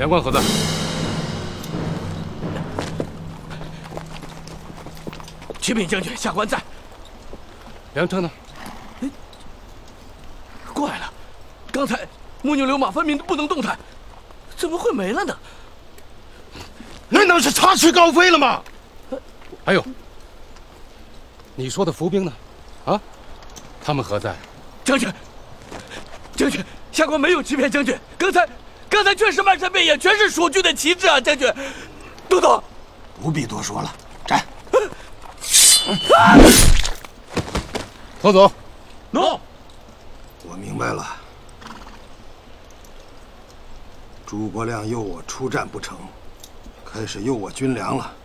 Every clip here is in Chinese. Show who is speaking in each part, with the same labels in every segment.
Speaker 1: 官何在？
Speaker 2: 启禀将军，下官在。
Speaker 1: 梁车呢？
Speaker 2: 怪了，刚才木牛流马分明不能动弹，怎么会没了呢？
Speaker 3: 难道是插翅高飞了吗？
Speaker 1: 还有，你说的伏兵呢？啊，他们何在？
Speaker 2: 将军，下官没有欺骗将军，刚才确实漫山遍野全是蜀军的旗帜啊，将军。都督，
Speaker 3: 不必多说了，斩！
Speaker 1: 头总，
Speaker 3: 诺。我明白了，诸葛亮诱我出战不成，开始诱我军粮了。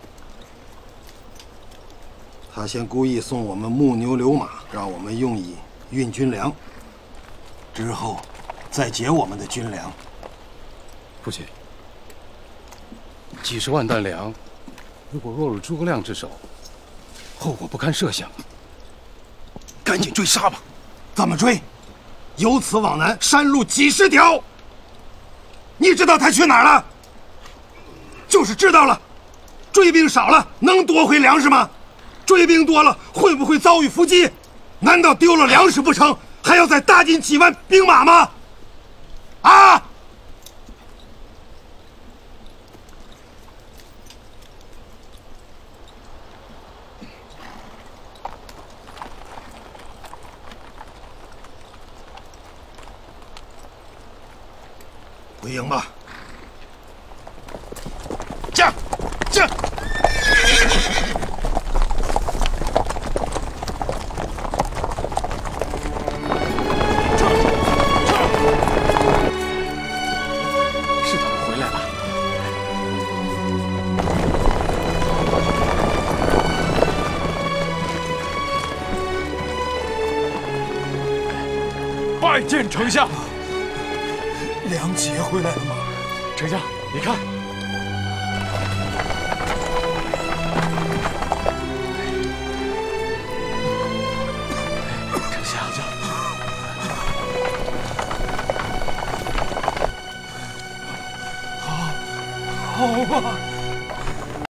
Speaker 3: 他先故意送我们木牛流马，让我们用以运军粮，之后再劫我们的军粮。
Speaker 1: 父亲，几十万担粮，如果落入诸葛亮之手，后果不堪设想。
Speaker 3: 赶紧追杀吧！怎么追？由此往南，山路几十条。你知道他去哪儿了？就是知道了。追兵少了，能夺回粮食吗？追兵多了，会不会遭遇伏击？难道丢了粮食不成？还要再搭进几万兵马吗？啊！回营吧！驾！驾！
Speaker 2: 是他们回来了。
Speaker 4: 拜见丞相。
Speaker 3: 梁杰回来了吗？
Speaker 4: 丞相，你看，
Speaker 2: 丞相，
Speaker 3: 好吧。